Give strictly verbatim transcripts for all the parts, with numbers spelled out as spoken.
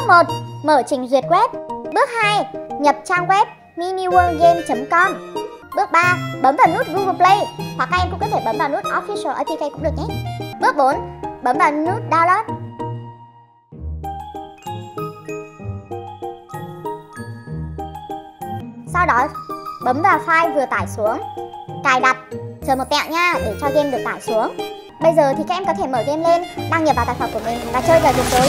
Bước một. Mở trình duyệt web. Bước hai. Nhập trang web mini world game chấm com. Bước ba. Bấm vào nút Google Play, hoặc các em cũng có thể bấm vào nút Official a pê ca cũng được nhé. Bước bốn. Bấm vào nút Download. Sau đó bấm vào file vừa tải xuống, cài đặt, chờ một tẹo nha để cho game được tải xuống. Bây giờ thì các em có thể mở game lên, đăng nhập vào tài khoản của mình và chơi giờ được rồi.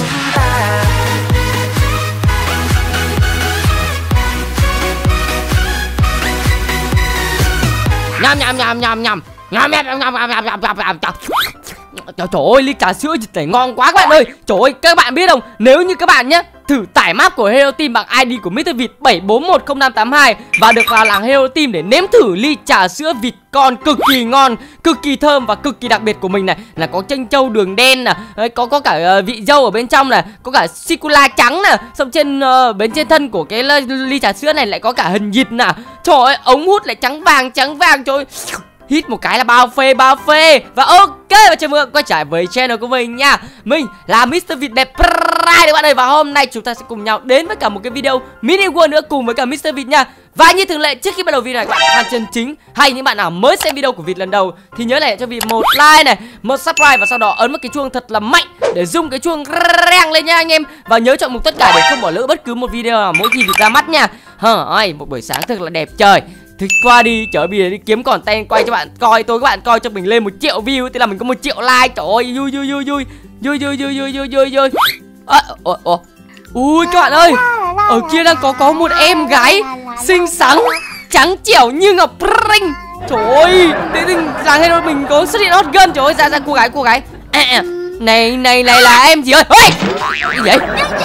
Nhầm nhầm nhầm nhầm nhầm nhầm nhầm nhầm nhầm nhầm nhầm nhầm nhầm. Trời ơi, ly trà sữa dịch này ngon quá các bạn ơi. Trời ơi, các bạn biết không, nếu như các bạn nhé thử tải map của Hero Team bằng i đê của mít tơ vịt bảy bốn một không năm tám hai và được vào làng Hero Team để nếm thử ly trà sữa vịt con cực kỳ ngon, cực kỳ thơm và cực kỳ đặc biệt của mình này, là có chanh trâu đường đen nè, có có cả uh, vị dâu ở bên trong này, có cả sô cô la trắng nè, xong trên uh, bên trên thân của cái ly trà sữa này lại có cả hình vịt nè. Trời ơi, ống hút lại trắng vàng trắng vàng, trời ơi. Hít một cái là bao phê bao phê. Và ok, và chào mừng quay trở lại với channel của mình nha. Mình là mít tơ Vịt đẹp trai các bạn ơi. Và hôm nay chúng ta sẽ cùng nhau đến với cả một cái video mini world nữa cùng với cả mít tơ Vịt nha. Và như thường lệ, trước khi bắt đầu video này, các bạn chân chính hay những bạn nào mới xem video của Vịt lần đầu thì nhớ để cho Vịt một like này, một subscribe và sau đó ấn một cái chuông thật là mạnh để rung cái chuông reng lên nha anh em. Và nhớ chọn mục tất cả để không bỏ lỡ bất cứ một video nào mỗi khi Vịt ra mắt nha. Hời, một buổi sáng thật là đẹp trời. Thì qua đi, chở bìa đi kiếm content quay cho bạn coi. Tôi các bạn coi cho mình lên một triệu view thì là mình có một triệu like. Trời ơi, vui vui vui vui vui vui vui vui vui vui vui. À, ồ, ồ. Ui các bạn ơi, ở kia đang có có một em gái xinh xắn, trắng trẻo như ngọc ring. Trời ơi, thế thì làng Hero mình có xuất hiện hot girl. Trời ơi, ra ra cô gái cô gái. À, à. Này này này là em gì ơi? Ôi, cái gì vậy?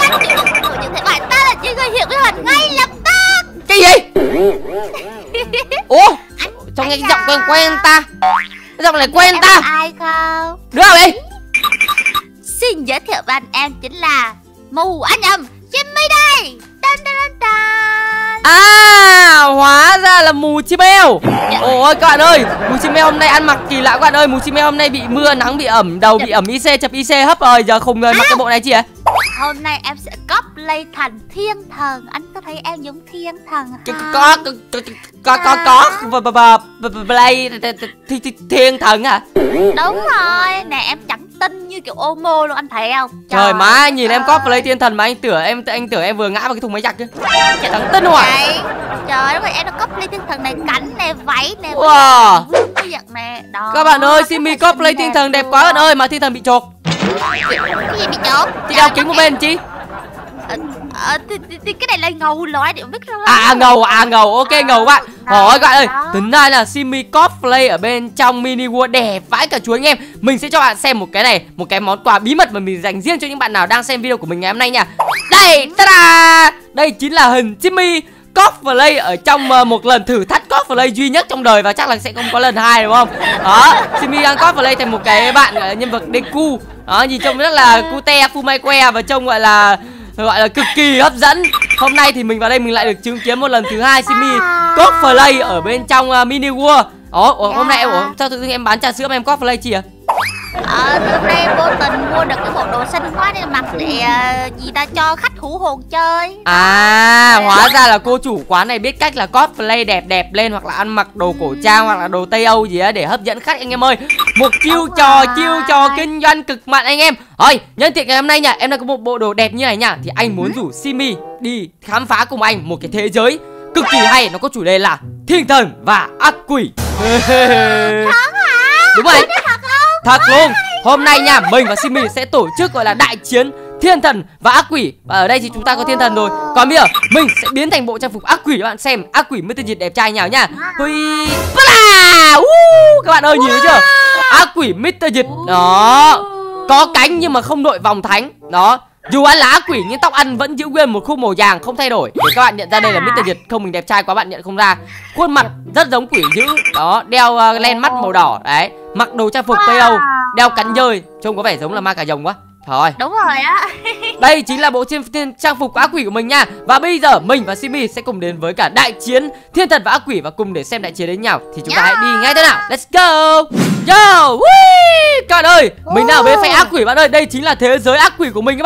Bạn ta là những người hiểu với bạn ngay lập tức. Cái gì? Ủa, sao nghe giọng quen quen ta? Cái giọng này quen em ta. Ai không? Đứa nào đi? Xin giới thiệu bạn em chính là mù anh nhầm Simmy đây. Đan, đan, đan, đan. À, hóa ra là mù chim eo. Ôi các bạn ơi, mù chim eo hôm nay ăn mặc kỳ lạ các bạn ơi. Mù chim eo hôm nay bị mưa nắng, bị ẩm đầu, bị ẩm i xê, chập i xê hấp rồi. Giờ không ngờ mặc cái bộ này chị ạ. Hôm nay em sẽ cosplay thành Thiên Thần. Anh có thấy em giống Thiên Thần không? Có có có có có play Thiên Thần hả? Đúng rồi. Nè em chẳng tin như kiểu Omo luôn, anh thấy không? Trời má, nhìn em cosplay Thiên Thần mà anh tưởng em anh tưởng em vừa ngã vào cái thùng máy giặt kia. Chẳng tin không ạ? Trời ơi, em đã cosplay Thiên Thần này, cảnh nè, váy nè, wow. Cái giật nè. Đó. Các bạn ơi, Simmy cosplay Thiên Thần đẹp quá bạn ơi, mà Thiên Thần bị chột. Cái gì bị chốt? Chị đeo kính một bên chị. Ờ, ờ, thì, thì, thì cái này là ngầu lói để biết rồi. À ngầu, à ngầu, ok à, ngầu bạn. Ôi các bạn ơi, tính ra là Simmy cosplay ở bên trong mini world đẹp vãi cả chúa anh em. Mình sẽ cho bạn xem một cái này, một cái món quà bí mật mà mình dành riêng cho những bạn nào đang xem video của mình ngày hôm nay nha. Đây, ta-da! Đây chính là hình Simmy cosplay ở trong uh, một lần thử thách cosplay duy nhất trong đời và chắc là sẽ không có lần hai đúng không? Đó, Simmy đang cosplay thành một cái bạn uh, nhân vật Deku. Đó, nhìn trông rất là cute, fumaque và trông gọi là gọi là cực kỳ hấp dẫn. Hôm nay thì mình vào đây mình lại được chứng kiến một lần thứ hai Simmy cosplay ở bên trong uh, mini world. Ồ, ồ hôm nay em ủa, sao tự dưng em bán trà sữa mà em cosplay chị à? Ờ, hôm nay vô tình mua được cái bộ đồ xinh quá nên mặc để uh, gì ta cho khách hữu hồn chơi. À, hóa ra là cô chủ quán này biết cách là cosplay đẹp đẹp lên hoặc là ăn mặc đồ cổ trang hoặc là đồ Tây Âu gì á để hấp dẫn khách anh em ơi. Một chiêu trò, chiêu trò kinh doanh cực mạnh anh em. Rồi, nhân tiện ngày hôm nay nha, em đang có một bộ đồ đẹp như này nha, thì anh muốn rủ Simmy đi khám phá cùng anh một cái thế giới cực kỳ hay, nó có chủ đề là thiên thần và ác quỷ. Thật hả? Đúng rồi. Thật luôn. Hôm nay nha, mình và Simmy sẽ tổ chức gọi là đại chiến thiên thần và ác quỷ. Và ở đây thì chúng ta có thiên thần rồi. Còn bây giờ mình sẽ biến thành bộ trang phục ác quỷ để bạn xem ác quỷ mít tơ Vịt đẹp trai nào nha. Hui, các bạn ơi nhìn thấy chưa? Ác quỷ mít tơ Vịt đó, có cánh nhưng mà không đội vòng thánh. Đó, dù anh là ác quỷ nhưng tóc ăn vẫn giữ nguyên một khúc màu vàng không thay đổi để các bạn nhận ra đây là mít tơ Vịt. Không, mình đẹp trai quá bạn nhận không ra. Khuôn mặt rất giống quỷ dữ. Đó, đeo uh, len mắt màu đỏ. Đấy, mặc đồ trang phục Tây Âu, đeo cánh dơi, trông có vẻ giống là ma cà rồng quá. Thôi. Đúng rồi á. Đây chính là bộ thiên trang phục ác quỷ của mình nha. Và bây giờ mình và Simmy sẽ cùng đến với cả đại chiến thiên thần và ác quỷ. Và cùng để xem đại chiến đến nhau thì chúng ta hãy đi ngay thế nào. Let's go. Yo, wee. Các bạn ơi, mình đang ở bên phe ác quỷ bạn ơi. Đây chính là thế giới ác quỷ của mình các bạn.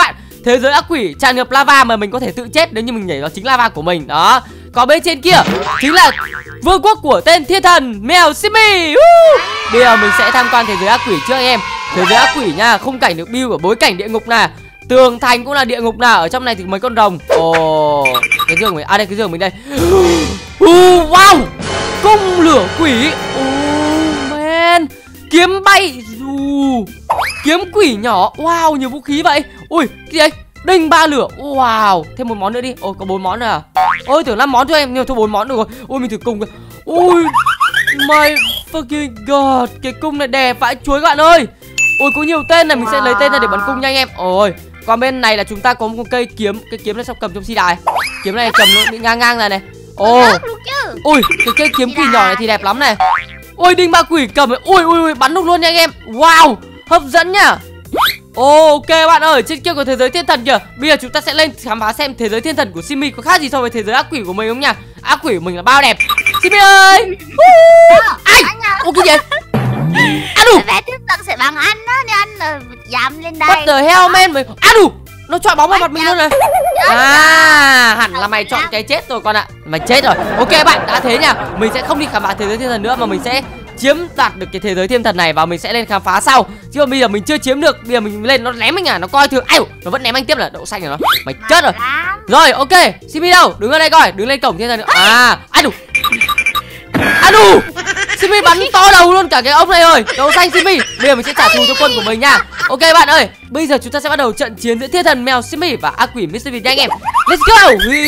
thế giới ác quỷ tràn ngập lava mà mình có thể tự chết nếu như mình nhảy vào chính lava của mình. Đó. Còn bên trên kia chính là vương quốc của tên thiên thần mèo Simmy. Bây giờ mình sẽ tham quan thế giới ác quỷ trước anh em. Thế giới ác quỷ nha, khung cảnh được build ở bối cảnh địa ngục nè. Tường thành cũng là địa ngục nào. Ở trong này thì mấy con rồng. Ồ, oh, cái giường mình, à đây cái giường mình đây. uh, Wow, cung lửa quỷ. Oh man, kiếm bay. uh, Kiếm quỷ nhỏ. Wow, nhiều vũ khí vậy. Ui, cái gì đấy? Đinh ba lửa. Wow, thêm một món nữa đi. Ôi, có bốn món rồi à? Ôi, tưởng năm món cho em, nhưng thôi bốn món được rồi. Ôi, mình thử cùng. Ui, my fucking god, cái cung này đẹp vãi chuối các bạn ơi. Ôi, có nhiều tên này, mình sẽ lấy tên ra để bắn cung nha anh em. Ôi, còn bên này là chúng ta có một cây kiếm. Cái kiếm này sắp cầm trong si đài. Kiếm này cầm nó bị ngang ngang này này. Ồ, ui, cái cây kiếm quỷ nhỏ này thì đẹp lắm này. Ôi, đinh ba quỷ cầm. Ui, ui, ui, bắn được luôn nha anh em. Wow, hấp dẫn nhá. Ok bạn ơi, trên kia có thế giới thiên thần kìa. Bây giờ chúng ta sẽ lên khám phá xem thế giới thiên thần của Simmy có khác gì so với thế giới ác quỷ của mình không nha. Ác quỷ của mình là bao đẹp. Simmy ơi. Ai? Ô cái gì? Ăn đủ. Vé thiên thần sẽ bằng anh đó, nên anh là dám lên đây. What the hell man mày. Ăn đủ. Nó chọi bóng vào mặt mình luôn này. À, hẳn là mày chọn cái chết rồi con ạ. Mày chết rồi. Ok bạn, đã thế nha. Mình sẽ không đi khám phá thế giới thiên thần nữa mà mình sẽ chiếm đạt được cái thế giới thiên thần này và mình sẽ lên khám phá sau. Chứ còn bây giờ mình chưa chiếm được, bây giờ mình lên nó ném anh à, nó coi thường. Ai, nó vẫn ném anh tiếp là đậu xanh rồi nó. Mày chết rồi. Rồi, ok. Simmy đâu? Đứng ở đây coi, đứng lên cổng thiên thần nữa. À, ai đủ. À đủ. Simmy bắn to đầu luôn cả cái ốc này rồi. Đậu xanh Simmy. Bây giờ mình sẽ trả thù cho quân của mình nha. Ok bạn ơi, bây giờ chúng ta sẽ bắt đầu trận chiến giữa thiên thần mèo Simmy và ác quỷ mít tơ Vịt nha anh em. Let's go.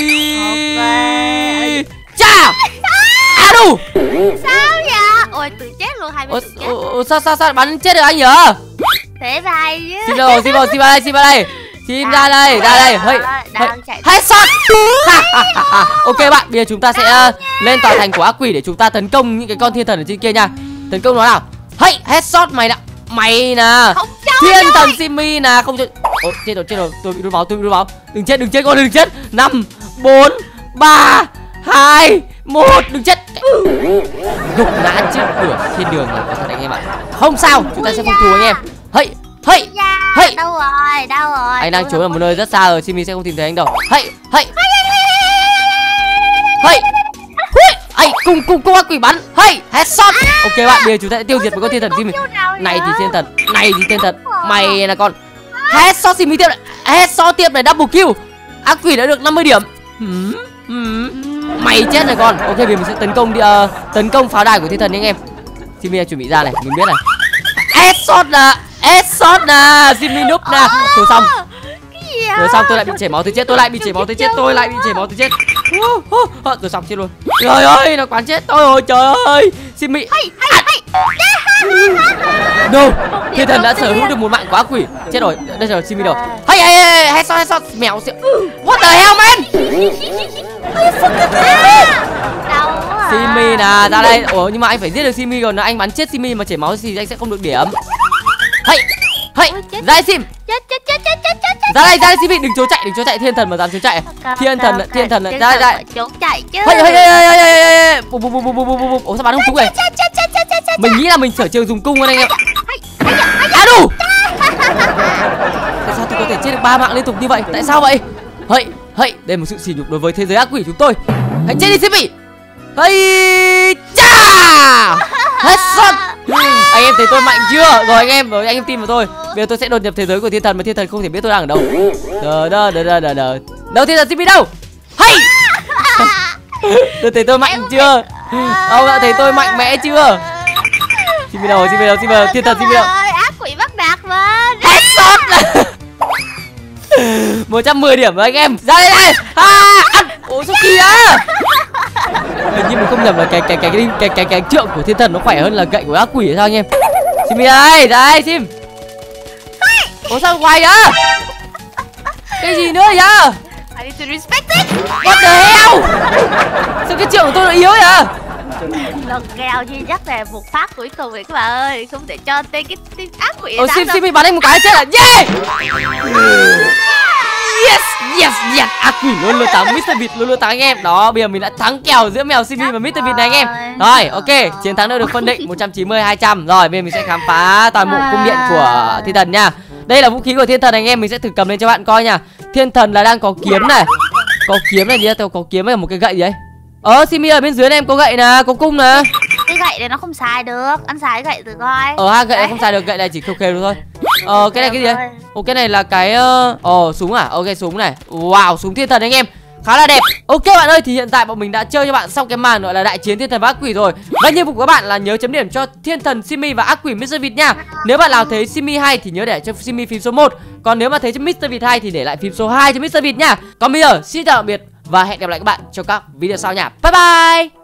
Chà. À đủ. Sao vậy? Ôi tự chết luôn, hai bên tự chết. Ồ, sao sao sao bắn chết được anh nhở? Thế vai chứ. Xin đâu, xin vào, xin vào đây, xin vào đây. Xin ra đây, ra đây. Hơi, headshot. Ok bạn, bây giờ chúng ta sẽ uh, lên tòa thành của ác quỷ để chúng ta tấn công những cái con thiên thần ở trên kia nha. Tấn công nó nào. Hey, headshot mày đã. Mày nè. Thiên thần Simmy nè, không chơi. Ồ, chết rồi, chết rồi. Tôi bị đuổi máu, tôi bị đuổi máu. Đừng chết, đừng chết con, đừng chết. năm bốn ba hai một, đừng chết. Gục ngã trước cửa thiên đường này, có thật anh em ạ. Không sao, chúng ta sẽ không thua anh em. Hey, hey, hey. Đâu rồi, đâu rồi? Anh đang trốn ở một nơi rất xa rồi, Simmy sẽ không tìm thấy anh đâu. Hey, hey, hey, hey, cùng cùng cùng ác quỷ bắn. Hey, headshot. Ok bạn, bây giờ chúng ta sẽ tiêu diệt một con thiên thần Simmy. Này thì thiên thần, này thì thiên thần. Mày là con headshot Simmy tiếp này, headshot tiếp này, double kill. Ác quỷ đã được năm mươi điểm. Hmm, hmm. Mày chết này con. Ok, bây giờ mình sẽ tấn công đi, uh, tấn công pháo đài của thiên thần nha anh em. Simmy chuẩn bị ra này, mình biết này. Headshot nè, headshot nè, Simmy núp nè. Rồi xong. Rồi xong tôi lại bị chảy máu tôi chết, tôi lại bị chảy máu tôi chết, tôi lại bị chảy máu tôi chết. Rồi xong chết luôn. Trời ơi, nó quán chết tôi rồi, trời ơi. Simmy. No, thiên thần đã sở hữu được một mạng của ác quỷ. Chết rồi, đây rồi Simmy đâu. Hey, hey, hey, headshot, headshot, mèo. What the hell man? Simmy nè, ra đây. Ủa nhưng mà anh phải giết được Simmy rồi, nếu anh bắn chết Simmy mà chảy máu thì anh sẽ không được điểm. Hey, hey, ra đây Sim. Chết chết chết chết chết chết. Ra đây, ra đây Simmy, đừng trốn chạy, đừng trốn chạy, thiên thần mà dám trốn chạy. Thiên thần, thiên thần, ra đây, ra đây. Trốn chạy chứ. Hey, hey, hey, hey, hey. Bù bù bù bù bù bù bù. Ủa sao bắn không trúng vậy? Mình nghĩ là mình sở trường dùng cung hơn anh em. À đủ. Tại sao tôi có thể chết được ba mạng liên tục như vậy? Tại sao vậy? Hey, hey, đây là một sự sỉ nhục đối với thế giới ác quỷ chúng tôi. Hãy chết đi Simmy. Hey, cha. Headshot. Anh em thấy tôi mạnh chưa? Rồi anh em, rồi anh em tin vào tôi. Bây giờ tôi sẽ đột nhập thế giới của thiên thần mà thiên thần không thể biết tôi đang ở đâu. Đờ đờ đờ đờ đờ đờ. Đâu thiên thần Simmy đâu? Hey. Tôi thấy tôi mạnh chưa? Ông đã thấy tôi mạnh mẽ chưa? Simmy đâu? Simmy đâu? Simmy đâu? Thiên thần Simmy đâu? Ác quỷ bắt nạt mình. Headshot. một trăm mười điểm rồi anh em. Ra đây này. À, ăn. Ủa sao kìa? Hình như mình không nhầm là cái cái cái cái cái cái cái trượng của thiên thần nó khỏe hơn là gậy của ác quỷ sao anh em? Simmy đây, đây Sim. Ủa sao hoài á? Cái gì nữa vậy? I need to respect it. What the hell? Sao cái trượng của tôi nó yếu vậy à? Lần kèo duy nhất là một phát cuối cùng vậy các bạn ơi, không thể cho tên cái tên ác quỷ. Ồ Sim Simmy bắn anh một cái chết à? Yeah! Yes, yes, yes. Ác quỷ luôn luôn thắng, mít tơ Vịt luôn luôn thắng anh em. Đó, bây giờ mình đã thắng kèo giữa mèo Simmy và mít tơ Vịt này anh em. Rồi, ok, chiến thắng đã được phân định một trăm chín mươi hai trăm. Rồi, bây giờ mình sẽ khám phá toàn bộ cung điện của thiên thần nha. Đây là vũ khí của thiên thần anh em, mình sẽ thử cầm lên cho bạn coi nha. Thiên thần là đang có kiếm này. Có kiếm này gì đâu, có kiếm với một cái gậy gì đấy. Ờ Simmy ở bên dưới này em có gậy nè, có cung nè. Cái gậy này nó không xài được, ăn xài cái gậy từ coi. Ờ ha, gậy này không xài được, gậy này chỉ khêu khêu được thôi. Ờ cái này cái gì đấy? Ồ cái này là cái ờ uh... súng à? Ok súng này. Wow, súng thiên thần anh em. Khá là đẹp. Ok bạn ơi, thì hiện tại bọn mình đã chơi cho bạn xong cái màn gọi là đại chiến thiên thần và ác quỷ rồi. Và nhiệm vụ của các bạn là nhớ chấm điểm cho thiên thần Simmy và ác quỷ mít tơ Vịt nha. Nếu bạn nào thấy Simmy hay thì nhớ để cho Simmy phím số một. Còn nếu mà thấy cho mít tơ Vịt hay thì để lại phím số hai cho mít tơ Vịt nha. Còn bây giờ xin chào tạm biệt và hẹn gặp lại các bạn trong các video sau nha. Bye bye.